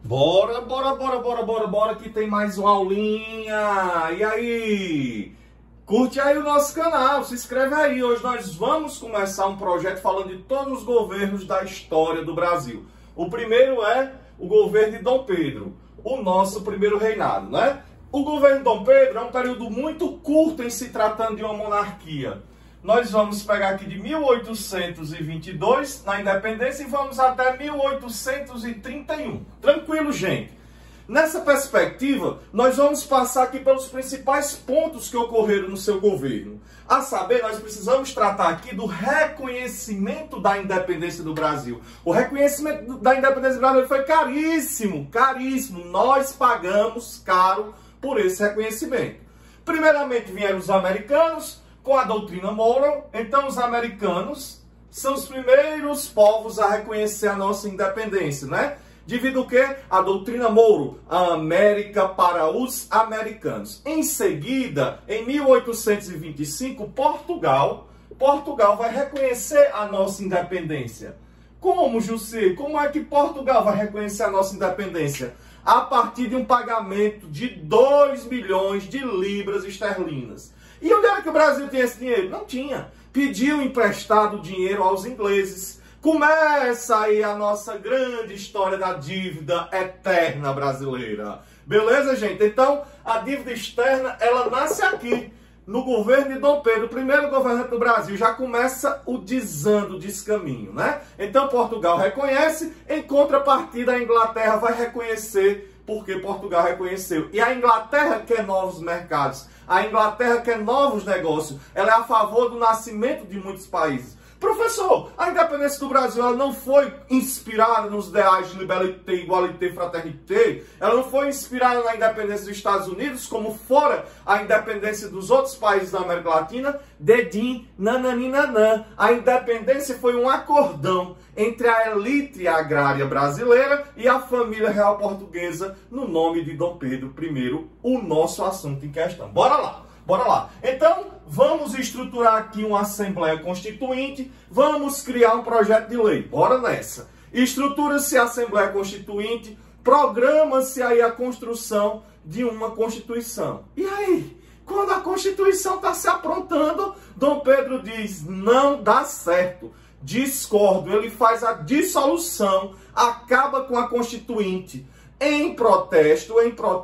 Bora, que tem mais uma aulinha. E aí? Curte aí o nosso canal, se inscreve aí. Hoje nós vamos começar um projeto falando de todos os governos da história do Brasil. O primeiro é o governo de Dom Pedro, o nosso primeiro reinado, né? O governo de Dom Pedro é um período muito curto em se tratando de uma monarquia. Nós vamos pegar aqui de 1822, na independência, e vamos até 1831. Tranquilo, gente? Nessa perspectiva, nós vamos passar aqui pelos principais pontos que ocorreram no seu governo. A saber, nós precisamos tratar aqui do reconhecimento da independência do Brasil. O reconhecimento da independência do Brasil foi caríssimo, caríssimo. Nós pagamos caro por esse reconhecimento. Primeiramente vieram os americanos, com a doutrina Monroe. Então os americanos são os primeiros povos a reconhecer a nossa independência, né? Devido o quê? A doutrina Monroe, a América para os americanos. Em seguida, em 1825, Portugal vai reconhecer a nossa independência. Como, José? Como é que Portugal vai reconhecer a nossa independência? A partir de um pagamento de 2 milhões de libras esterlinas. E onde era que o Brasil tinha esse dinheiro? Não tinha. Pediu emprestado dinheiro aos ingleses. Começa aí a nossa grande história da dívida eterna brasileira. Beleza, gente? Então, a dívida externa, ela nasce aqui, no governo de Dom Pedro, o primeiro governante do Brasil. Já começa o desando desse caminho, né? Então, Portugal reconhece, em contrapartida, a Inglaterra vai reconhecer, porque Portugal reconheceu. E a Inglaterra quer novos mercados. A Inglaterra quer novos negócios. Ela é a favor do nascimento de muitos países. Professor, a independência do Brasil ela não foi inspirada nos ideais de liberté, igualité, fraternité. Ela não foi inspirada na independência dos Estados Unidos, como fora a independência dos outros países da América Latina. Dedim, nananinanã. A independência foi um acordão entre a elite agrária brasileira e a família real portuguesa no nome de Dom Pedro I, o nosso assunto em questão. Bora lá! Bora lá. Então, vamos estruturar aqui uma Assembleia Constituinte, vamos criar um projeto de lei. Bora nessa. Estrutura-se a Assembleia Constituinte, programa-se aí a construção de uma Constituição. E aí, quando a Constituição está se aprontando, Dom Pedro diz, não dá certo, discordo, ele faz a dissolução, acaba com a Constituinte. Em protesto,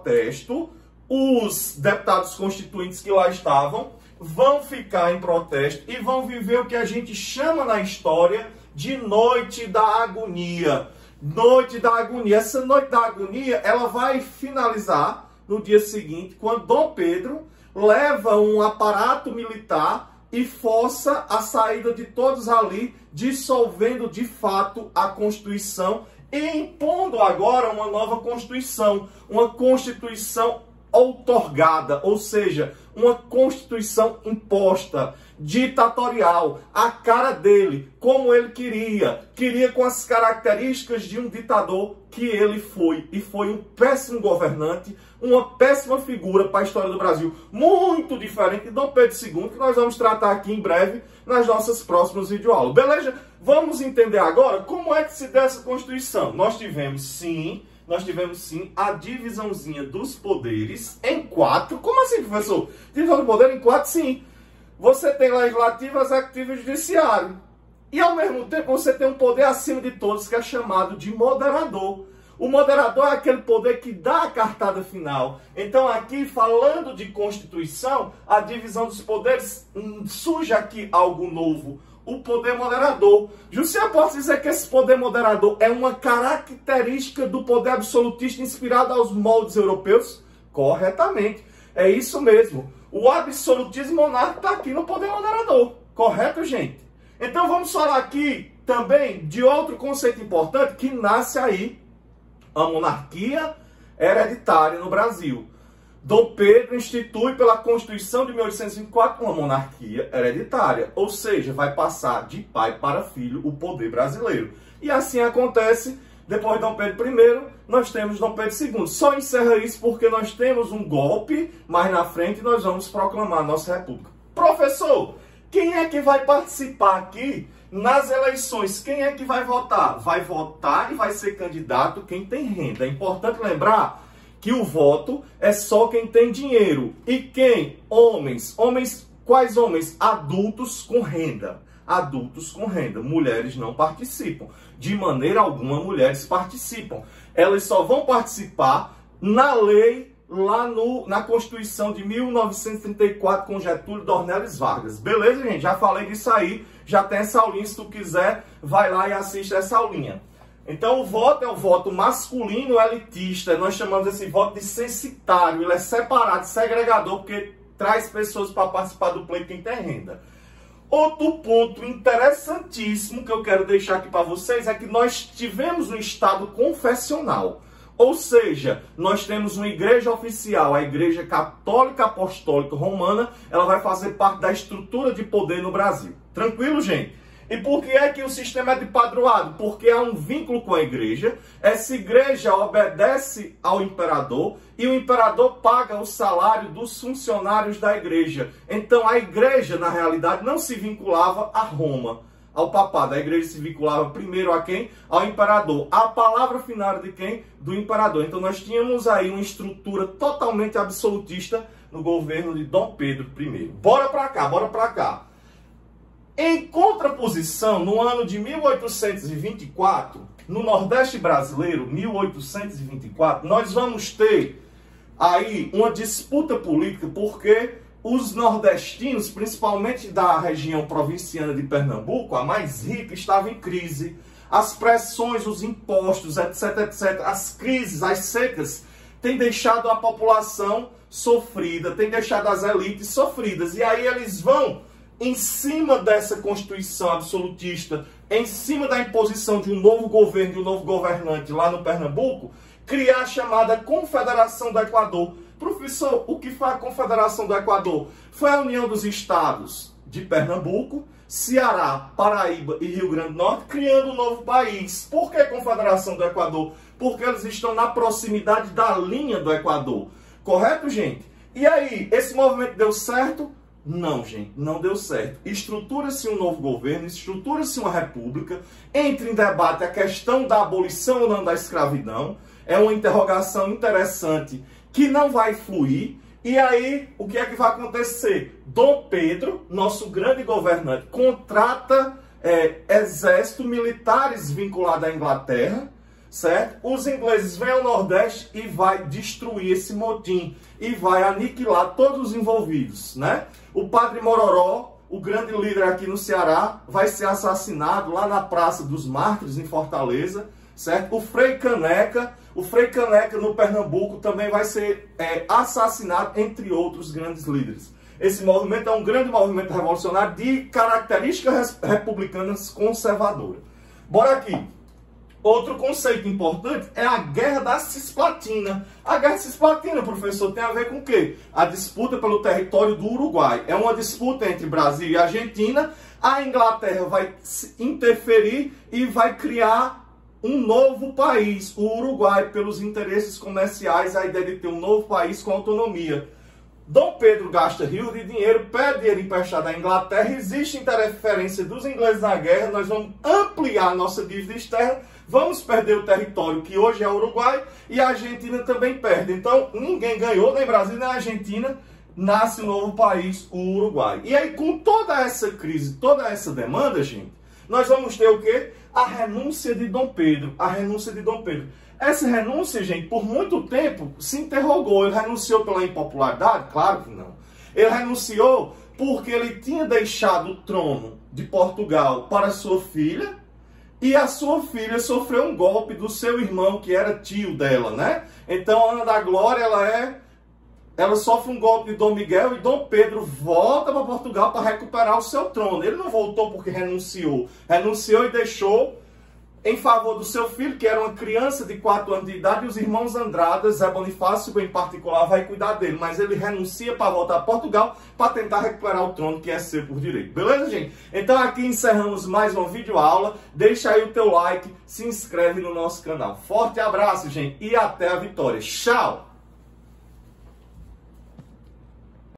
os deputados constituintes que lá estavam vão ficar em protesto e vão viver o que a gente chama na história de Noite da Agonia. Noite da Agonia. Essa Noite da Agonia, ela vai finalizar no dia seguinte, quando Dom Pedro leva um aparato militar e força a saída de todos ali, dissolvendo de fato a Constituição e impondo agora uma nova Constituição. Uma Constituição outorgada, ou seja, uma Constituição imposta, ditatorial, a cara dele, como ele queria com as características de um ditador que ele foi, e foi um péssimo governante, uma péssima figura para a história do Brasil, muito diferente de Dom Pedro II, que nós vamos tratar aqui em breve nas nossas próximas videoaulas. Beleza? Vamos entender agora como é que se deu essa Constituição. Nós tivemos sim a divisãozinha dos poderes em 4. Como assim, professor? Divisão do poder em 4, sim. Você tem legislativo, executivo e judiciário. E ao mesmo tempo você tem um poder acima de todos que é chamado de moderador. O moderador é aquele poder que dá a cartada final. Então aqui, falando de Constituição, a divisão dos poderes, surge aqui algo novo. O poder moderador. José, pode dizer que esse poder moderador é uma característica do poder absolutista inspirado aos moldes europeus? Corretamente. É isso mesmo. O absolutismo monárquico está aqui no poder moderador. Correto, gente? Então vamos falar aqui também de outro conceito importante que nasce aí. A monarquia hereditária no Brasil. Dom Pedro institui pela Constituição de 1824 uma monarquia hereditária, ou seja, vai passar de pai para filho o poder brasileiro. E assim acontece, depois de Dom Pedro I, nós temos Dom Pedro II. Só encerra isso porque nós temos um golpe, mais na frente nós vamos proclamar a nossa república. Professor, quem é que vai participar aqui Nas eleições, quem é que vai votar? Vai votar e vai ser candidato quem tem renda. É importante lembrar que o voto é só quem tem dinheiro. E quem? Homens. Quais homens? Adultos com renda. Adultos com renda. Mulheres não participam. De maneira alguma, mulheres participam. Elas só vão participar na lei, lá na Constituição de 1934, com Getúlio Dornelles Vargas. Beleza, gente? Já falei disso aí. Já tem essa aulinha. Se tu quiser, vai lá e assiste essa aulinha. Então, o voto é o voto masculino elitista. Nós chamamos esse voto de censitário. Ele é separado, segregador, porque traz pessoas para participar do pleito quem tem renda. Outro ponto interessantíssimo que eu quero deixar aqui para vocês é que nós tivemos um Estado confessional. Ou seja, nós temos uma igreja oficial, a Igreja Católica Apostólica Romana, ela vai fazer parte da estrutura de poder no Brasil. Tranquilo, gente? E por que é que o sistema é de padroado? Porque há um vínculo com a igreja, essa igreja obedece ao imperador e o imperador paga o salário dos funcionários da igreja. Então a igreja, na realidade, não se vinculava a Roma, ao papado. A igreja se vinculava primeiro a quem? Ao imperador. A palavra final era de quem? Do imperador. Então nós tínhamos aí uma estrutura totalmente absolutista no governo de Dom Pedro I. Bora pra cá, bora pra cá. Em contraposição, no ano de 1824, no Nordeste brasileiro, 1824, nós vamos ter aí uma disputa política, porque os nordestinos, principalmente da região provinciana de Pernambuco, a mais rica, estavam em crise. As pressões, os impostos, etc, etc, as crises, as secas, têm deixado a população sofrida, têm deixado as elites sofridas. E aí eles vão, em cima dessa Constituição absolutista, em cima da imposição de um novo governo, de um novo governante lá no Pernambuco, criar a chamada Confederação do Equador. Professor, o que foi a Confederação do Equador? Foi a união dos estados de Pernambuco, Ceará, Paraíba e Rio Grande do Norte, criando um novo país. Por que Confederação do Equador? Porque eles estão na proximidade da linha do Equador. Correto, gente? E aí, esse movimento deu certo? Não, gente, não deu certo. Estrutura-se um novo governo, estrutura-se uma república, entra em debate a questão da abolição ou não da escravidão. É uma interrogação interessante que não vai fluir. E aí, o que é que vai acontecer? Dom Pedro, nosso grande governante, contrata exército, militares vinculados à Inglaterra, certo? Os ingleses vêm ao Nordeste e vai destruir esse motim e vai aniquilar todos os envolvidos, né? O Padre Mororó, o grande líder aqui no Ceará, vai ser assassinado lá na Praça dos Mártires, em Fortaleza, certo? O Frei Caneca no Pernambuco também vai ser assassinado, entre outros grandes líderes. Esse movimento é um grande movimento revolucionário de características republicanas conservadoras. Bora aqui. Outro conceito importante é a Guerra da Cisplatina. A Guerra Cisplatina, professor, tem a ver com o quê? A disputa pelo território do Uruguai. É uma disputa entre Brasil e Argentina. A Inglaterra vai interferir e vai criar um novo país, o Uruguai, pelos interesses comerciais, a ideia de ter um novo país com autonomia. Dom Pedro gasta rios de dinheiro, pede dinheiro emprestado à Inglaterra, existe interferência dos ingleses na guerra, nós vamos ampliar nossa dívida externa, vamos perder o território que hoje é o Uruguai e a Argentina também perde. Então, ninguém ganhou, nem Brasil nem Argentina, nasce um novo país, o Uruguai. E aí, com toda essa crise, toda essa demanda, gente, nós vamos ter o quê? A renúncia de Dom Pedro. A renúncia de Dom Pedro. Essa renúncia, gente, por muito tempo se interrogou. Ele renunciou pela impopularidade? Claro que não. Ele renunciou porque ele tinha deixado o trono de Portugal para sua filha e a sua filha sofreu um golpe do seu irmão, que era tio dela, né? Então, Ana da Glória, ela sofre um golpe de Dom Miguel e Dom Pedro volta para Portugal para recuperar o seu trono. Ele não voltou porque renunciou. Renunciou e deixou em favor do seu filho, que era uma criança de 4 anos de idade, e os irmãos Andradas, Zé Bonifácio em particular, vai cuidar dele. Mas ele renuncia para voltar a Portugal para tentar recuperar o trono que é seu por direito. Beleza, gente? Então aqui encerramos mais uma videoaula. Deixa aí o teu like, se inscreve no nosso canal. Forte abraço, gente, e até a vitória. Tchau!